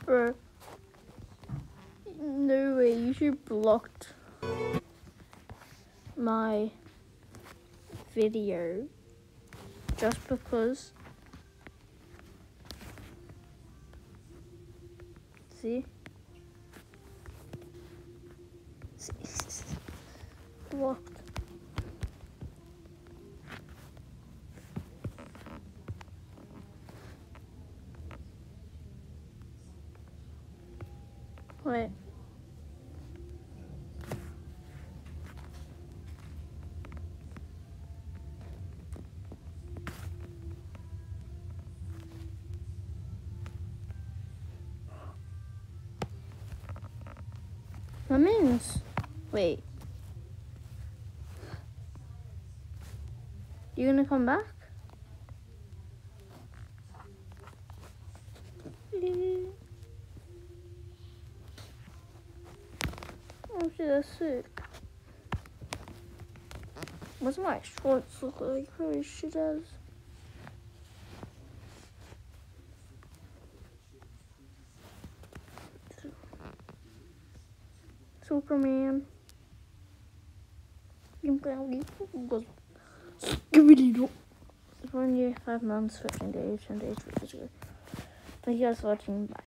Bro. No way, YouTube blocked my video just because. See? Blocked. Wait. That means. Wait. You gonna come back? Oh shit, that's sick. What's my shorts look like? Holy shit, does. Superman. It's 1 year, 5 months, 15 days, 10 days. Thank you guys for watching. Bye.